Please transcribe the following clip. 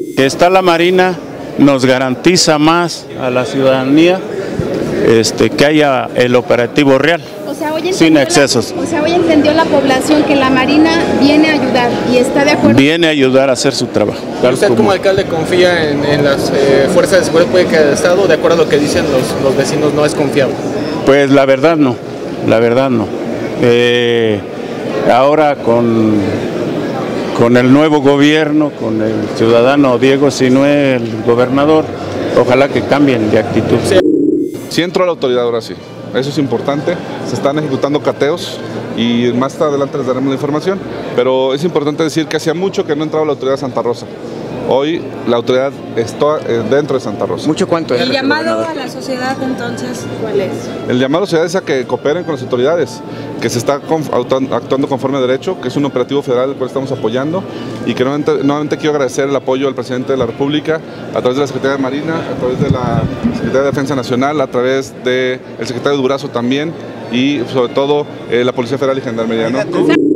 Que está la Marina nos garantiza más a la ciudadanía que haya el operativo real, o sea, hoy sin excesos. Hoy entendió la población que la Marina viene a ayudar y está de acuerdo. Viene a ayudar a hacer su trabajo. ¿Usted como alcalde confía en las fuerzas de seguridad pública del Estado? De acuerdo a lo que dicen los vecinos, no es confiable. Pues la verdad no, la verdad no. Ahora con el nuevo gobierno, con el ciudadano Diego Sinue, el gobernador, ojalá que cambien de actitud. Sí entró la autoridad ahora sí, eso es importante, se están ejecutando cateos y más adelante les daremos la información, pero es importante decir que hacía mucho que no entraba la autoridad de Santa Rosa. Hoy la autoridad está dentro de Santa Rosa. ¿Mucho cuánto es? El llamado a la sociedad entonces, ¿cuál es? El llamado a la sociedad es a que cooperen con las autoridades, que se está actuando conforme a derecho, que es un operativo federal el cual estamos apoyando y que nuevamente quiero agradecer el apoyo al presidente de la República a través de la Secretaría de Marina, a través de la Secretaría de Defensa Nacional, a través del secretario Durazo también y sobre todo la Policía Federal y Gendarmería, ¿no?